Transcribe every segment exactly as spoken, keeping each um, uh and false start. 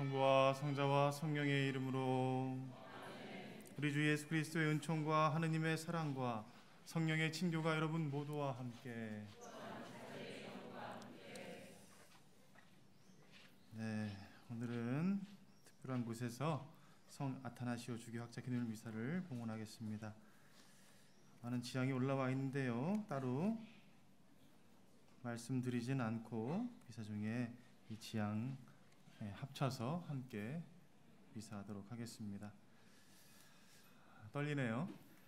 성부와 성자와 성령의 이름으로. 우리 주 예수 그리스도의 은총과 하느님의 사랑과 성령의 친교가 여러분 모두와 함께. 네, 오늘은 특별한 곳에서 성 아타나시오 주교학자 기념일 미사를 봉헌하겠습니다. 많은 지향이 올라와 있는데요, 따로 말씀드리진 않고 미사 중에 이 지향 합쳐서 함께 미사하도록 하겠습니다. 떨리네요.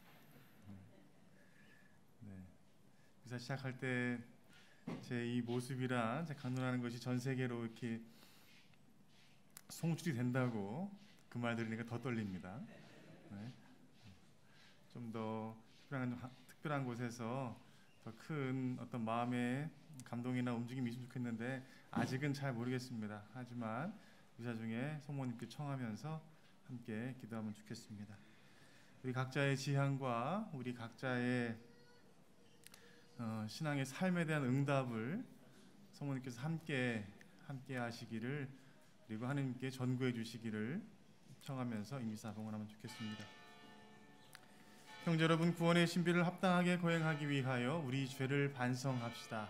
네. 미사 시작할 때 제 이 모습이랑 제 강론하는 것이 전 세계로 이렇게 송출이 된다고 그 말 들으니까 더 떨립니다. 네. 좀 더 특별한, 특별한 곳에서 더 큰 어떤 마음의 감동이나 움직임이 있으면 좋겠는데 아직은 잘 모르겠습니다. 하지만 미사 중에 성모님께 청하면서 함께 기도하면 좋겠습니다. 우리 각자의 지향과 우리 각자의 어, 신앙의 삶에 대한 응답을 성모님께서 함께 함께 하시기를, 그리고 하나님께 전구해 주시기를 청하면서 이 미사 봉헌하면 좋겠습니다. 형제 여러분, 구원의 신비를 합당하게 거행하기 위하여 우리 죄를 반성합시다.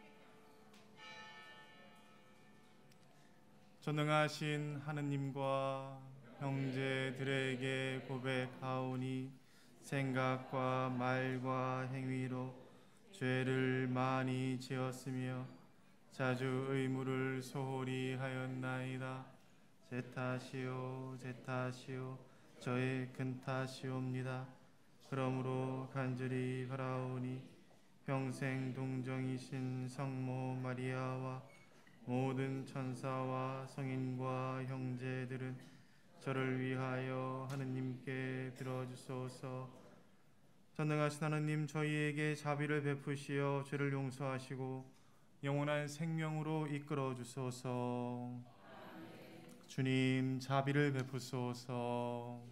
전능하신 하느님과 형제들에게 고백하오니 생각과 말과 행위로 죄를 많이 지었으며 자주 의무를 소홀히 하였나이다. 제 탓이요 제 탓이요 저의 큰 탓이옵니다. 그러므로 간절히 바라오니 평생 동정이신 성모 마리아와 모든 천사와 성인과 형제들은 저를 위하여 하느님께 들어주소서. 전능하신 하느님, 저희에게 자비를 베푸시어 죄를 용서하시고 영원한 생명으로 이끌어 주소서. 주님, 자비를 베푸소서.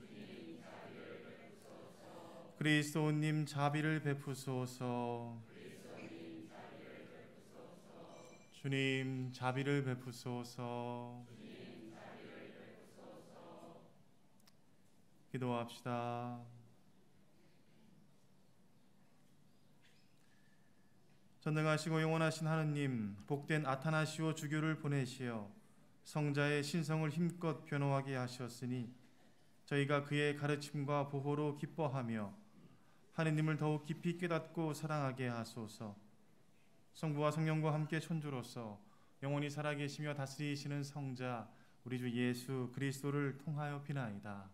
그리스도님, 자비를 베푸소서. 주님, 자비를 베푸소서. 기도합시다. 전능하시고 영원하신 하느님, 복된 아타나시오 주교를 보내시어 성자의 신성을 힘껏 변호하게 하셨으니 저희가 그의 가르침과 보호로 기뻐하며 하느님을 더욱 깊이 깨닫고 사랑하게 하소서. 성부와 성령과 함께 천주로서 영원히 살아계시며 다스리시는 성자 우리 주 예수 그리스도를 통하여 비나이다.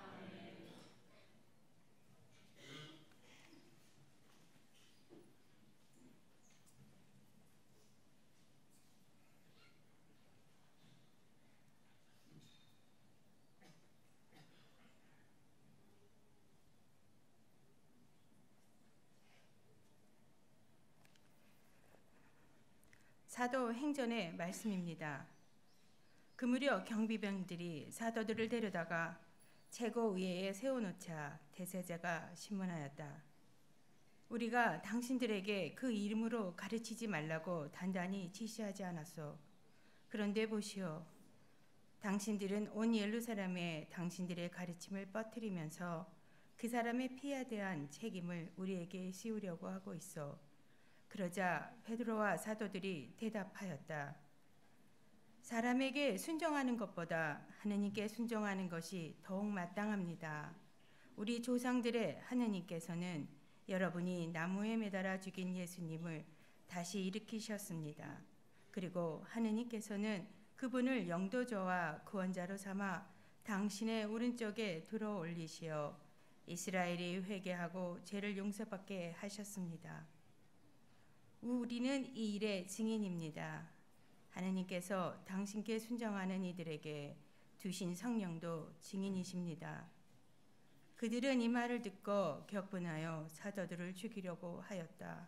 사도행전의 말씀입니다. 그 무렵 경비병들이 사도들을 데려다가 최고 의회에 세워놓자 대제사가 신문하였다. 우리가 당신들에게 그 이름으로 가르치지 말라고 단단히 지시하지 않았소. 그런데 보시오. 당신들은 온 예루살렘에 당신들의 가르침을 퍼뜨리면서 그 사람의 피에 대한 책임을 우리에게 씌우려고 하고 있어. 그러자 베드로와 사도들이 대답하였다. 사람에게 순종하는 것보다 하느님께 순종하는 것이 더욱 마땅합니다. 우리 조상들의 하느님께서는 여러분이 나무에 매달아 죽인 예수님을 다시 일으키셨습니다. 그리고 하느님께서는 그분을 영도자와 구원자로 삼아 당신의 오른쪽에 들어 올리시어 이스라엘이 회개하고 죄를 용서받게 하셨습니다. 우리는 이 일의 증인입니다. 하느님께서 당신께 순종하는 이들에게 두신 성령도 증인이십니다. 그들은 이 말을 듣고 격분하여 사도들을 죽이려고 하였다.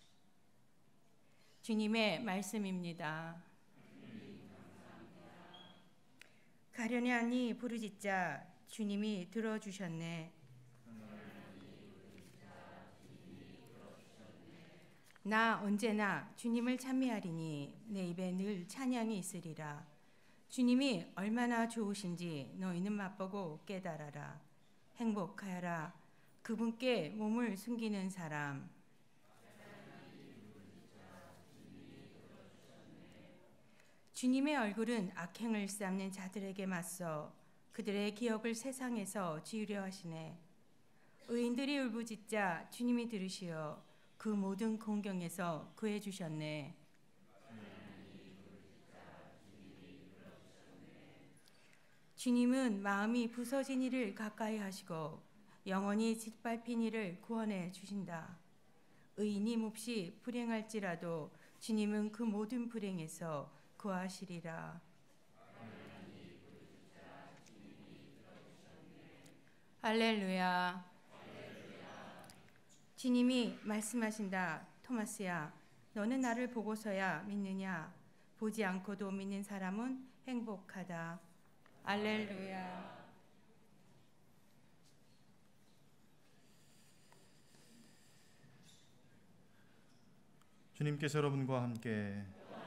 주님의 말씀입니다. 가련히 하니 부르짖자 주님이 들어주셨네. 나 언제나 주님을 찬미하리니 내 입에 늘 찬양이 있으리라. 주님이 얼마나 좋으신지 너희는 맛보고 깨달아라. 행복하여라. 그분께 몸을 숨기는 사람. 주님의 얼굴은 악행을 쌓는 자들에게 맞서 그들의 기억을 세상에서 지우려 하시네. 의인들이 울부짖자 주님이 들으시어 그 모든 공경에서 구해 주셨네. 주님은 마음이 부서진 이를 가까이 하시고 영원히 짓밟힌 이를 구원해 주신다. 의인이 몹시 불행할지라도 주님은 그 모든 불행에서 구하시리라. 할렐루야. 주님이 말씀하신다. 토마스야, 너는 나를 보고서야 믿느냐? 보지 않고도 믿는 사람은 행복하다. 할렐루야. 주님께서 여러분과 함께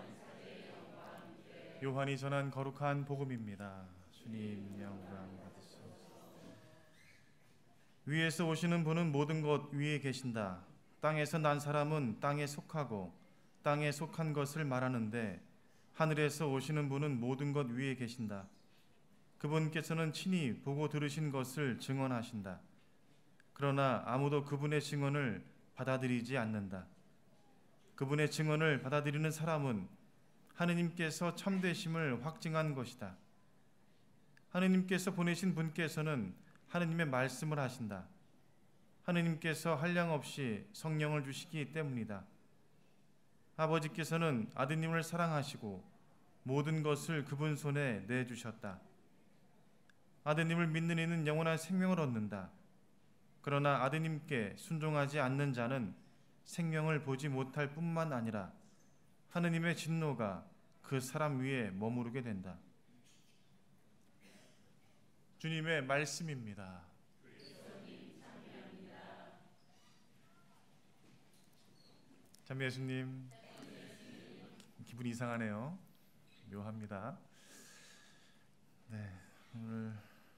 요한이 전한 거룩한 복음입니다. 주님 영광 받으시옵소서. 위에서 오시는 분은 모든 것 위에 계신다. 땅에서 난 사람은 땅에 속하고 땅에 속한 것을 말하는데 하늘에서 오시는 분은 모든 것 위에 계신다. 그분께서는 친히 보고 들으신 것을 증언하신다. 그러나 아무도 그분의 증언을 받아들이지 않는다. 그분의 증언을 받아들이는 사람은 하느님께서 참되심을 확증한 것이다. 하느님께서 보내신 분께서는 하느님의 말씀을 하신다. 하느님께서 한량없이 성령을 주시기 때문이다. 아버지께서는 아드님을 사랑하시고 모든 것을 그분 손에 내주셨다. 아드님을 믿는 이는 영원한 생명을 얻는다. 그러나 아드님께 순종하지 않는 자는 생명을 보지 못할 뿐만 아니라 하느님의 진노가 그 사람 위에 머무르게 된다. 주님의 말씀입니다. 참 예수님, 기분이 이상하네요. 묘합니다. 네, 오늘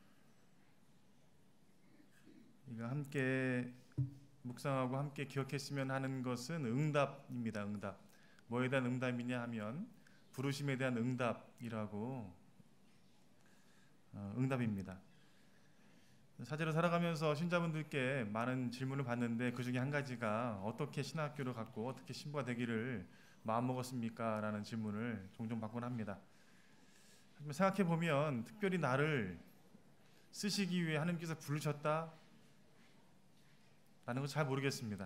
이거 함께 묵상하고 함께 기억했으면 하는 것은 응답입니다. 응답. 뭐에 대한 응답이냐 하면 부르심에 대한 응답이라고 어, 응답입니다. 사제로 살아가면서 신자분들께 많은 질문을 받는데 그 중에 한 가지가 어떻게 신학교를 갖고 어떻게 신부가 되기를 마음먹었습니까? 라는 질문을 종종 받곤 합니다. 하지만 생각해 보면 특별히 나를 쓰시기 위해 하나님께서 부르셨다? 라는 거 잘 모르겠습니다.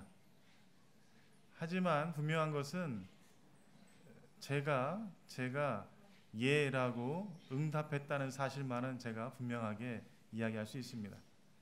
하지만 분명한 것은 제가 제가 예라고 응답했다는 사실만은 제가 분명하게 이야기할 수 있습니다.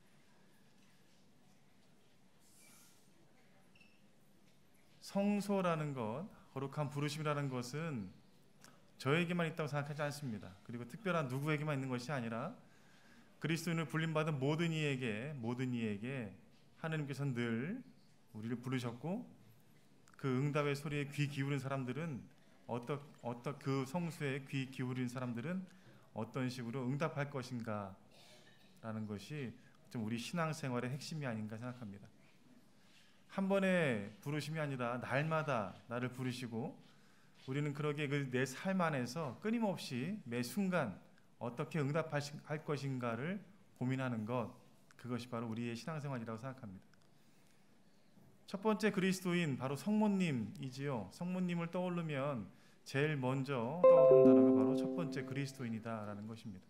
성소라는 것, 거룩한 부르심이라는 것은 저에게만 있다고 생각하지 않습니다. 그리고 특별한 누구에게만 있는 것이 아니라 그리스도인을 불림받은 모든 이에게 모든 이에게 하나님께서는 늘 우리를 부르셨고 그 응답의 소리에 귀 기울인 사람들은 어떤 어떤 그 성수에 귀 기울인 사람들은 어떤 식으로 응답할 것인가 라는 것이 좀 우리 신앙생활의 핵심이 아닌가 생각합니다. 한 번의 부르심이 아니라 날마다 나를 부르시고 우리는 그러기에 그 내 삶 안에서 끊임없이 매 순간 어떻게 응답할 것인가를 고민하는 것, 그것이 바로 우리의 신앙생활이라고 생각합니다. 첫 번째 그리스도인 바로 성모님이지요. 성모님을 떠오르면 제일 먼저 떠오르는 단어가 바로 첫 번째 그리스도인이다라는 것입니다.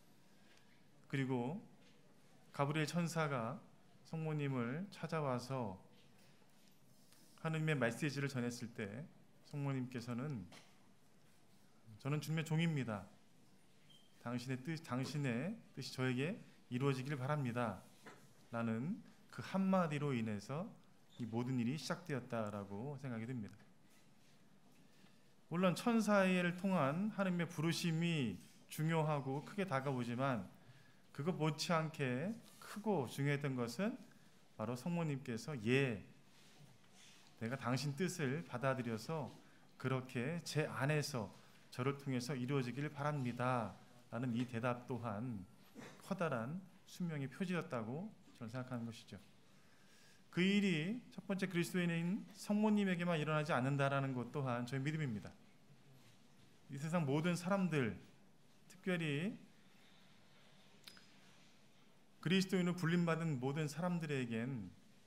그리고 가브리엘 천사가 성모님을 찾아와서 하느님의 메시지를 전했을 때 성모님께서는 저는 주님의 종입니다. 당신의 뜻, 당신의 뜻이 저에게 이루어지길 바랍니다. 라는 그 한마디로 인해서 이 모든 일이 시작되었다라고 생각이 됩니다. 물론 천사를 통한 하나님의 부르심이 중요하고 크게 다가오지만 그것 못지않게 크고 중요했던 것은 바로 성모님께서 예, 내가 당신 뜻을 받아들여서 그렇게 제 안에서 저를 통해서 이루어지길 바랍니다. 라는 이 대답 또한 커다란 순명의 표지였다고 저는 생각하는 것이죠. 그 일이 첫 번째 그리스도인인 성모님에게만 일어나지 않는다라는 것 또한 저의 믿음입니다. 이 세상 모든 사람들, 특별히 그리스도인으로 불림받은 모든 사람들에겐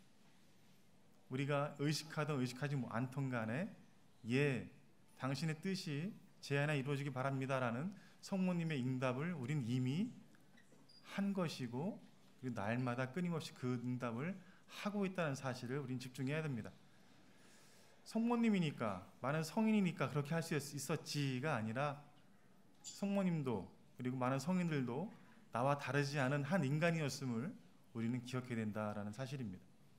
우리가 의식하든 의식하지 않던 간에 예, 당신의 뜻이 제 안에 이루어지기 바랍니다라는 성모님의 응답을 우린 이미 한 것이고, 그리고 날마다 끊임없이 그 응답을 하고 있다는 사실을 우린 집중해야 됩니다. 성모님이니까, 많은 성인이니까 그렇게 할 수 있었지가 아니라 성모님도 그리고 많은 성인들도 나와 다르지 않은 한 인간이었음을 우리는 기억해야 된다라는 사실입니다.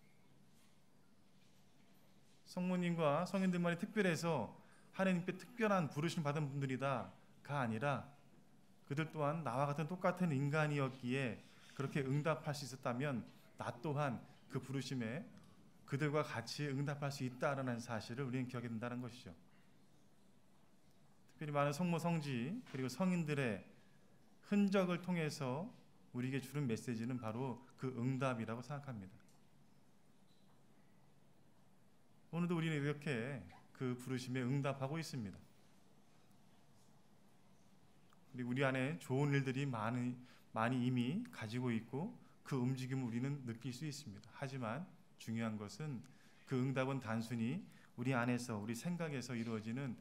성모님과 성인들만이 특별해서 하나님께 특별한 부르심 받은 분들이다가 아니라 그들 또한 나와 같은 똑같은 인간이었기에 그렇게 응답할 수 있었다면 나 또한 그 부르심에 그들과 같이 응답할 수 있다라는 사실을 우리는 기억해야 된다는 것이죠. 특별히 많은 성모 성지 그리고 성인들의 흔적을 통해서 우리에게 주는 메시지는 바로 그 응답이라고 생각합니다. 오늘도 우리는 이렇게 그 부르심에 응답하고 있습니다. 그리고 우리 안에 좋은 일들이 많이, 많이 이미 가지고 있고 그 움직임을 우리는 느낄 수 있습니다. 하지만 중요한 것은 그 응답은 단순히 우리 안에서, 우리 생각에서 이루어지는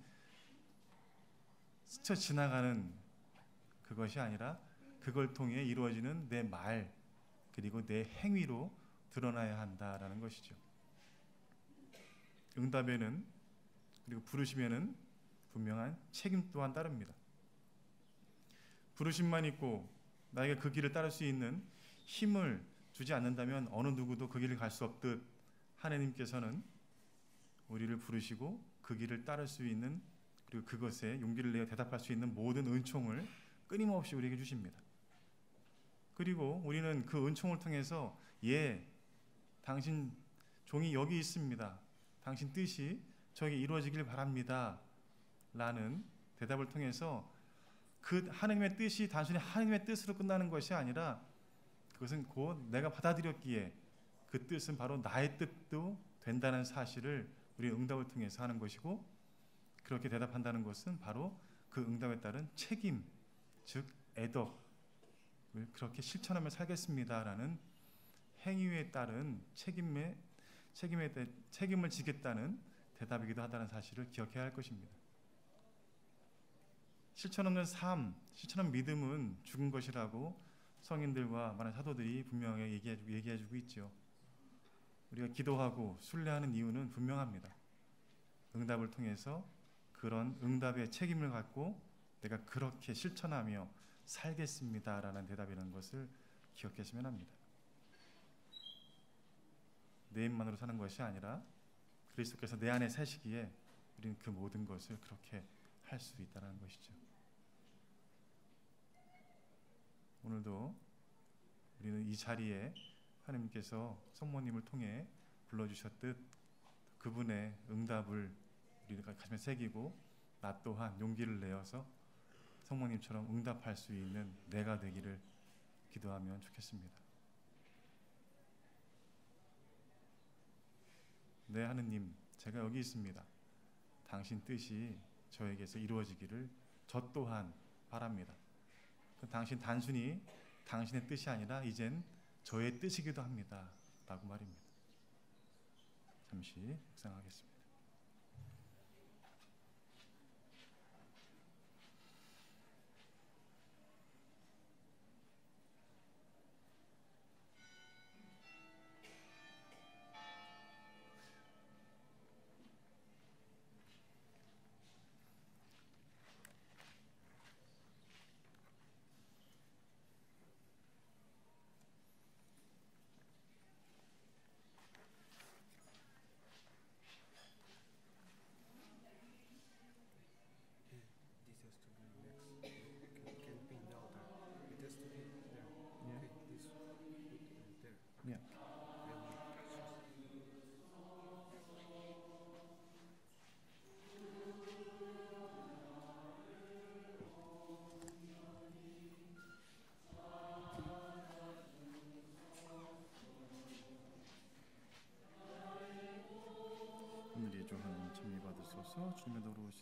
스쳐 지나가는 그것이 아니라 그걸 통해 이루어지는 내 말 그리고 내 행위로 드러나야 한다라는 것이죠. 응답에는 그리고 부르심에는 분명한 책임 또한 따릅니다. 부르심만 있고 나에게 그 길을 따를 수 있는 힘을 주지 않는다면 어느 누구도 그 길을 갈 수 없듯 하나님께서는 우리를 부르시고 그 길을 따를 수 있는 그리고 그것에 용기를 내어 대답할 수 있는 모든 은총을 끊임없이 우리에게 주십니다. 그리고 우리는 그 은총을 통해서 예, 당신 종이 여기 있습니다. 당신 뜻이 저에게 이루어지길 바랍니다. 라는 대답을 통해서 그 하나님의 뜻이 단순히 하나님의 뜻으로 끝나는 것이 아니라 그것은 곧 내가 받아들였기에 그 뜻은 바로 나의 뜻도 된다는 사실을 우리 응답을 통해서 하는 것이고, 그렇게 대답한다는 것은 바로 그 응답에 따른 책임, 즉 애덕을 그렇게 실천하며 살겠습니다라는 행위에 따른 책임에 책임에 대, 책임을 지겠다는 대답이기도 하다는 사실을 기억해야 할 것입니다. 실천 없는 삶, 실천 없는 믿음은 죽은 것이라고 성인들과 많은 사도들이 분명하게 얘기해주고, 얘기해주고 있죠. 우리가 기도하고 순례하는 이유는 분명합니다. 응답을 통해서 그런 응답의 책임을 갖고 내가 그렇게 실천하며 살겠습니다라는 대답이라는 것을 기억했으면 합니다. 내 힘만으로 사는 것이 아니라 그리스도께서 내 안에 사시기에 우리는 그 모든 것을 그렇게 할 수 있다는 것이죠. 오늘도 우리는 이 자리에 하나님께서 성모님을 통해 불러주셨듯 그분의 응답을 우리가 가슴에 새기고 나 또한 용기를 내어서 성모님처럼 응답할 수 있는 내가 되기를 기도하면 좋겠습니다. 네, 하느님, 제가 여기 있습니다. 당신 뜻이 저에게서 이루어지기를 저 또한 바랍니다. 당신 단순히 당신의 뜻이 아니라 이젠 저의 뜻이기도 합니다. 라고 말입니다. 잠시 묵상하겠습니다.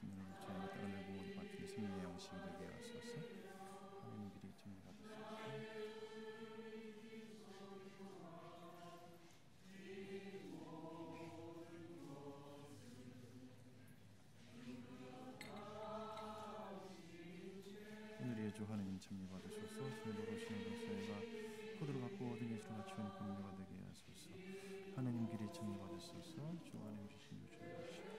하시는 저희가 따르고 같은 생명의 양식이 되게 하소서. 하나님 길이 참 받으소서. 오늘의 주 하나님 참여 받으소서. 주를 모르시는 것에가 코드로 갖고 모든 예수를 갖추는 분명가 되게 하소서. 하나님 길이 참여 받으소서. 주 하나님 주신 요청을 하시고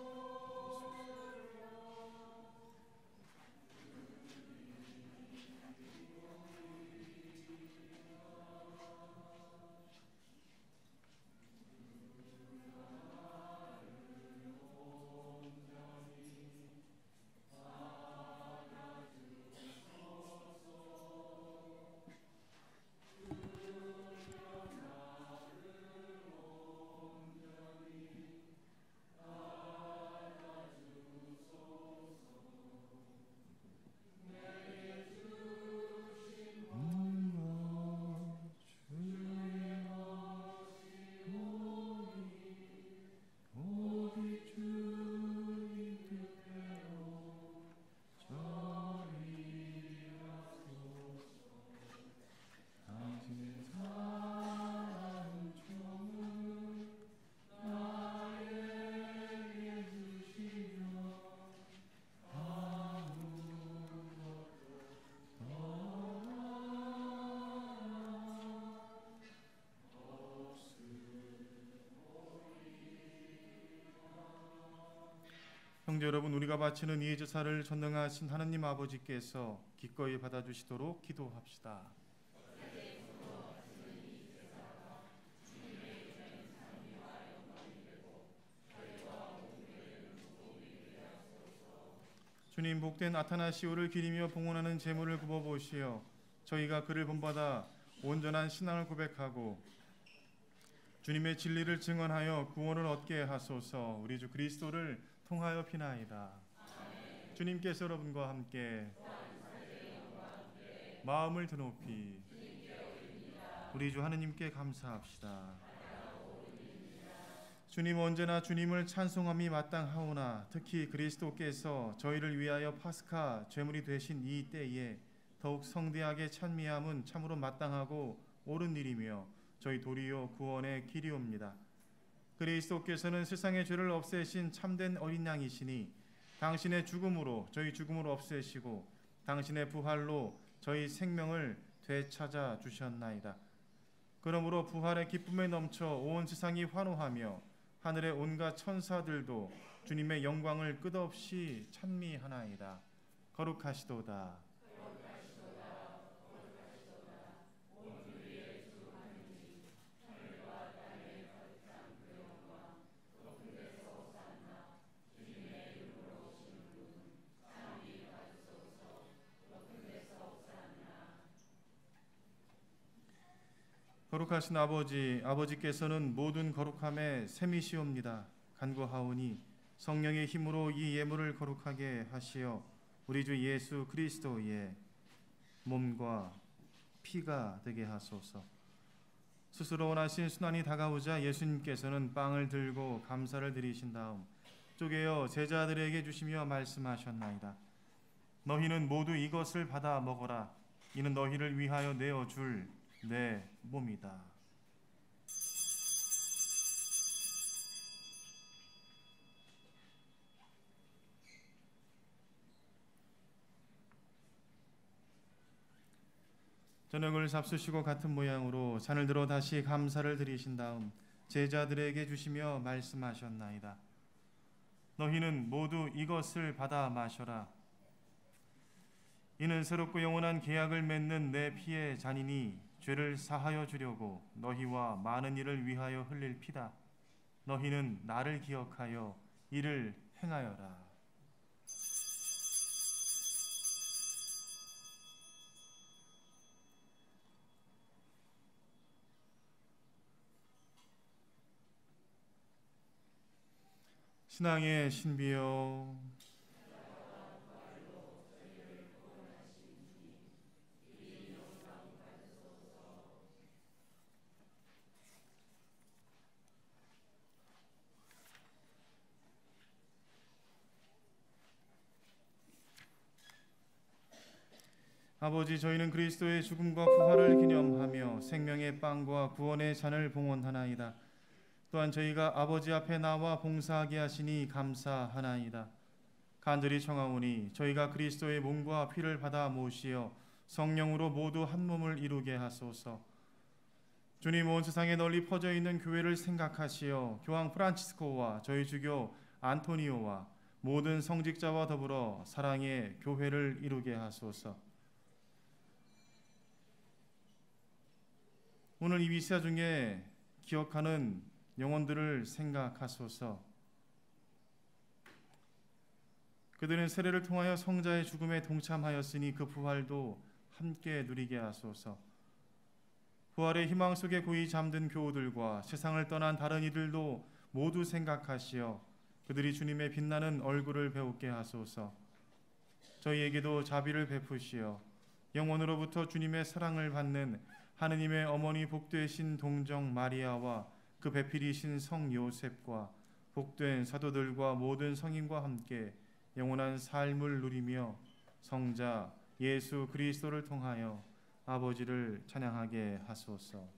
형제 여러분, 우리가 바치는 이 제사를 전능하신 하나님 아버지께서 기꺼이 받아주시도록 기도합시다. 주님, 복된 아타나시오를 기리며 봉헌하는 제물을 굽어보시어 저희가 그를 본받아 온전한 신앙을 고백하고 주님의 진리를 증언하여 구원을 얻게 하소서. 우리 주 그리스도를 통하여 피나이다. 아멘. 주님께서 여러분과 함께 마음을 드높이 우리 주 하느님께 감사합시다. 주님, 언제나 주님을 찬송함이 마땅하오나 특히 그리스도께서 저희를 위하여 파스카 제물이 되신 이 때에 더욱 성대하게 찬미함은 참으로 마땅하고 옳은 일이며 저희 도리어 구원의 길이옵니다. 그리스도께서는 세상의 죄를 없애신 참된 어린 양이시니 당신의 죽음으로 저희 죽음을 없애시고 당신의 부활로 저희 생명을 되찾아 주셨나이다. 그러므로 부활의 기쁨에 넘쳐 온 세상이 환호하며 하늘의 온갖 천사들도 주님의 영광을 끝없이 찬미하나이다. 거룩하시도다. 거룩하신 아버지, 아버지께서는 모든 거룩함의 셈이시옵니다. 간구하오니 성령의 힘으로 이 예물을 거룩하게 하시어 우리 주 예수 그리스도의 몸과 피가 되게 하소서. 스스로 원하신 순환이 다가오자 예수님께서는 빵을 들고 감사를 드리신 다음 쪼개어 제자들에게 주시며 말씀하셨나이다. 너희는 모두 이것을 받아 먹어라. 이는 너희를 위하여 내어줄 내 몸이다. 저녁을 잡수시고 같은 모양으로 잔을 들어 다시 감사를 드리신 다음 제자들에게 주시며 말씀하셨나이다. 너희는 모두 이것을 받아 마셔라. 이는 새롭고 영원한 계약을 맺는 내 피의 잔이니 죄를 사하여 주려고 너희와 많은 이를 위하여 흘릴 피다. 너희는 나를 기억하여 이를 행하여라. 신앙의 신비여, 아버지, 저희는 그리스도의 죽음과 부활을 기념하며 생명의 빵과 구원의 잔을 봉헌하나이다. 또한 저희가 아버지 앞에 나와 봉사하게 하시니 감사하나이다. 간절히 청하오니 저희가 그리스도의 몸과 피를 받아 모시어 성령으로 모두 한 몸을 이루게 하소서. 주님, 온 세상에 널리 퍼져 있는 교회를 생각하시어 교황 프란치스코와 저희 주교 안토니오와 모든 성직자와 더불어 사랑의 교회를 이루게 하소서. 오늘 이 미사 중에 기억하는 영혼들을 생각하소서. 그들은 세례를 통하여 성자의 죽음에 동참하였으니 그 부활도 함께 누리게 하소서. 부활의 희망 속에 고이 잠든 교우들과 세상을 떠난 다른 이들도 모두 생각하시어 그들이 주님의 빛나는 얼굴을 배우게 하소서. 저희에게도 자비를 베푸시어 영원으로부터 주님의 사랑을 받는 하느님의 어머니 복되신 동정 마리아와 그 배필이신 성 요셉과 복된 사도들과 모든 성인과 함께 영원한 삶을 누리며 성자 예수 그리스도를 통하여 아버지를 찬양하게 하소서.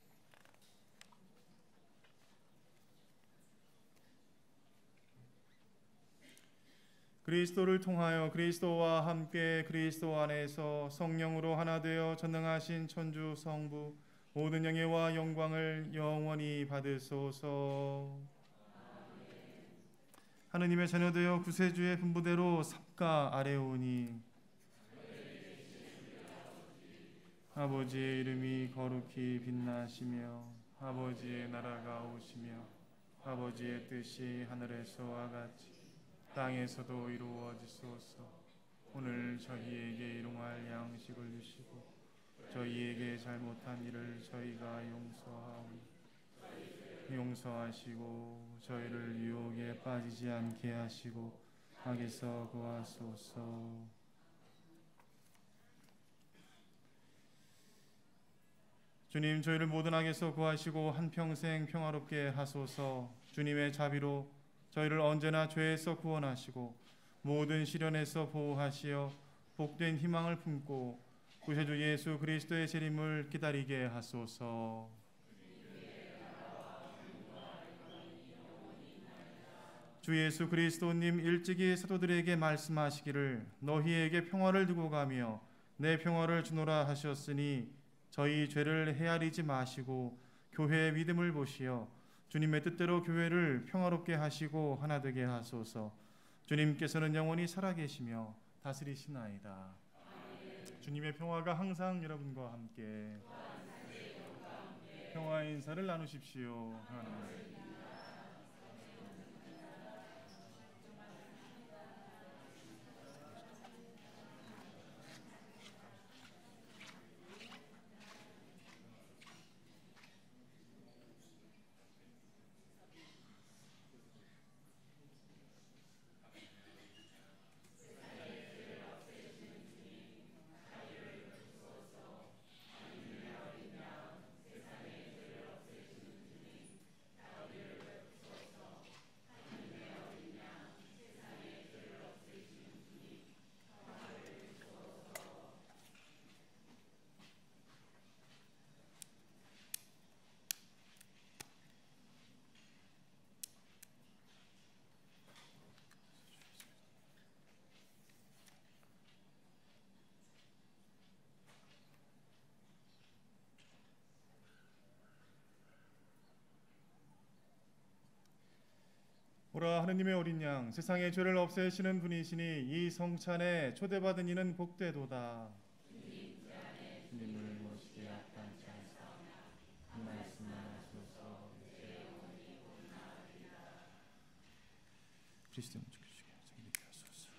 그리스도를 통하여 그리스도와 함께 그리스도 안에서 성령으로 하나 되어 전능하신 천주 성부 모든 영예와 영광을 영원히 받으소서. 하느님의 자녀되어 구세주의 분부대로 삽가 아뢰오니 아버지의 이름이 거룩히 빛나시며 아버지의 나라가 오시며 아버지의 뜻이 하늘에서와 같이 땅에서도 이루어지소서. 오늘 저희에게 일용할 양식을 주시고 저희에게 잘못한 일을 저희가 용서하오니 용서하시고 저희를 유혹에 빠지지 않게 하시고 악에서 구하소서. 주님, 저희를 모든 악에서 구하시고 한평생 평화롭게 하소서. 주님의 자비로 저희를 언제나 죄에서 구원하시고 모든 시련에서 보호하시어 복된 희망을 품고 구세주 예수 그리스도의 재림을 기다리게 하소서. 주 예수 그리스도님 일찍이 사도들에게 말씀하시기를 너희에게 평화를 두고 가며 내 평화를 주노라 하셨으니 저희 죄를 헤아리지 마시고 교회의 믿음을 보시어 주님의 뜻대로 교회를 평화롭게 하시고 하나 되게 하소서. 주님께서는 영원히 살아계시며 다스리시나이다. 주님의 평화가 항상 여러분과 함께 평화의 인사를 나누십시오. 하나님. 오라 하느님의 어린 양 세상의 죄를 없애시는 분이시니 이 성찬에 초대받은 이는 복되도다. 주님을 모시게 합당치 않사오나 말씀하소서. 그리스도를 지켜주시게 자기에게 하소서.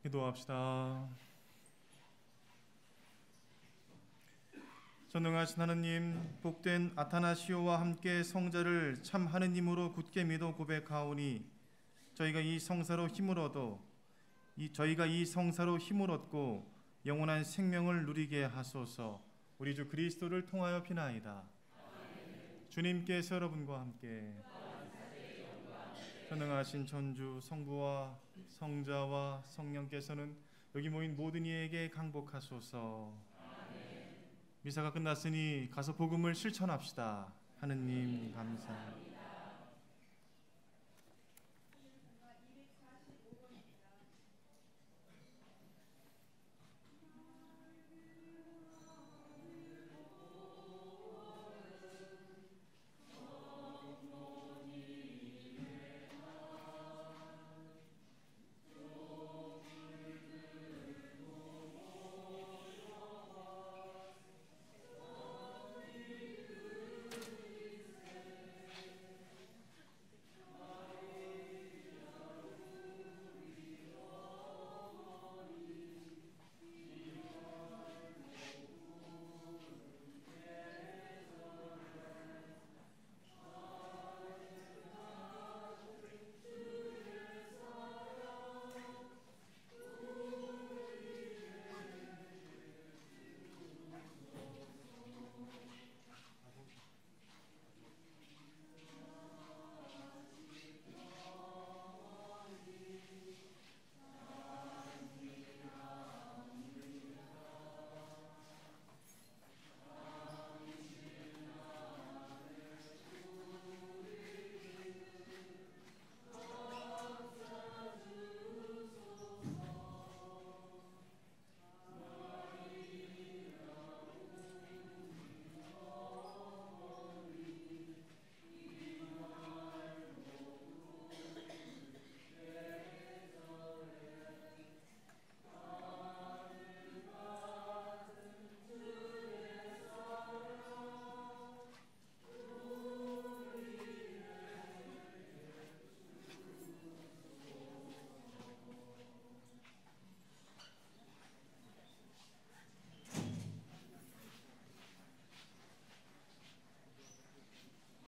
기도합시다. 전능하신 하느님, 복된 아타나시오와 함께 성자를 참 하느님으로 굳게 믿어 고백하오니 저희가 이 성사로 힘을 얻어 이 저희가 이 성사로 힘을 얻고 영원한 생명을 누리게 하소서. 우리 주 그리스도를 통하여 비나이다. 주님께서 여러분과 함께 전능하신 천주 성부와 성자와 성령께서는 여기 모인 모든 이에게 강복하소서. 미사가 끝났으니 가서 복음을 실천합시다. 하느님 감사합니다.